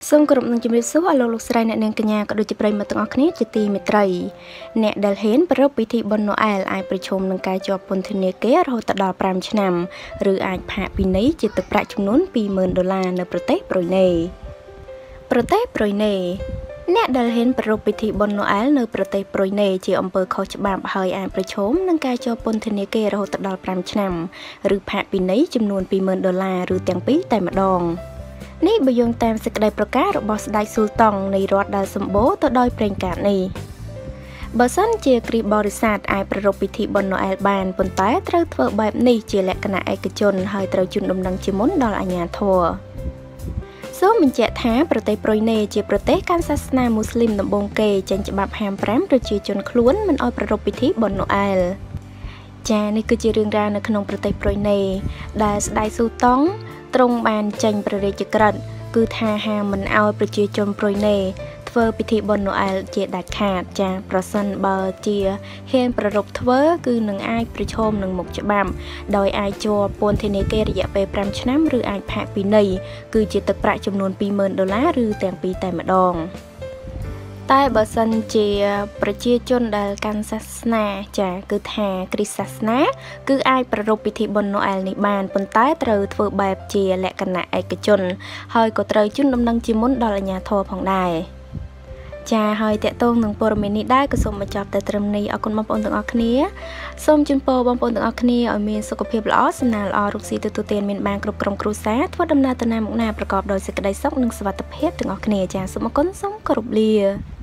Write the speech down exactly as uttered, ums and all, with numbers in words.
សូមគោរពនឹងជំរាបសួរអស់លោកលោកស្រីអ្នកនាងកញ្ញាក៏ដូចជាប្រិយមិត្តទាំងអស់គ្នាជាទីមេត្រីអ្នកដែលហ៊ានប្រារព្ធពិធីបុណ្យណូអែលអាចប្រឈមនឹងការជាប់ពន្ធនាគាររហូតដល់ប្រាំឆ្នាំឬអាចផាកពិន័យជាទឹកប្រាក់ចំនួនពីរម៉ឺនដុល្លារនៅប្រទេសប្រ៊ុយណេប្រទេសប្រ៊ុយណេអ្នកដែលហ៊ានប្រារព្ធពិធីបុណ្យណូអែលនៅប្រទេសប្រ៊ុយណេជាអំពើខុសច្បាប់ហើយអាចប្រឈមនឹងការជាប់ពន្ធនាគាររហូតដល់ប្រាំឆ្នាំឬផាកពិន័យចំនួនពីរម៉ឺនដុល្លារឬទាំងពីរតែម្ដងនេះបើយោងតាមសេចក្តីប្រកាសរបស់ស្ដេចស៊ុលតុងនៃរដ្ឋដែលសម្បូរទៅដោយប្រេងកាតនេះបើសិនជាគ្រីស្ទបរិស័ទអាចប្រារព្ធពិធីបុណ្យណូអែលបានប៉ុន្តែត្រូវធ្វើបែបនេះជាលក្ខណៈឯកជនហើយត្រូវជូនដំណឹងជាមុនដល់អាជ្ញាធរសូមបញ្ជាក់ថាប្រទេសប្រ៊ុយណេជាប្រទេសកាន់សាសនាមូស្លីមដំបូងគេចេញច្បាប់ហាមប្រាមប្រជាជនខ្លួនមិនឲ្យប្រារព្ធពិធីបុណ្យណូអែលចា៎នេះគឺជារឿងរ៉ាវនៅក្នុងប្រទេសប្រ៊ុយណេដែលស្ដេចស៊ុលតុងទ្រង់បានចេញព្រះរាជក្រឹត្យគឺថាហាមមិនឲ្យប្រជាជនប្រ៊ុយណេធ្វើពិធីបុណ្យណូអែលជាដាច់ខាតចា៎ប្រសិនបើជាហ៊ានប្រារព្ធធ្វើគឺនឹងអាចប្រឈមនឹងមុខច្បាប់ដោយអាចជាប់ពន្ធនាគាររយៈពេលប្រាំឆ្នាំឬអាចផាកពិន័យគឺជាទឹកប្រាក់ចំនួនពីរម៉ឺនដុល្លារឬទាំងពីរតែម្ដងតែបើសិនជាប្រជាជនដែលកាន់សាសនាចាគឺថាគ្រីស្ទសាសនាគឺអាចប្រារព្ធពិធីបុណ្យណូអែលនេះបានប៉ុន្តែត្រូវធ្វើបែបជាលក្ខណៈឯកជនហើយក៏ត្រូវជូនដំណឹងជាមុនដល់អាជ្ញាធរផងដែរចាហើយតកតងនឹងព័ត៌មាននេះដែរក៏សូមបញ្ចប់តែត្រឹមនេះអរគុណបងប្អូនទាំងអស់គ្នាសូមជូនពរបងប្អូនទាំងអស់គ្នាឲ្យមានសុខភាពល្អសំណាងល្អរកស៊ីទទួលទានមានបានគ្រប់ក្រុមគ្រួសារធ្វើដំណើរទៅណាមកណាប្រកបដោយសេចក្តីសុខនិងសុវត្ថិភាពទាំងអស់គ្នាចាសូមអរគុណសូមគោរពលា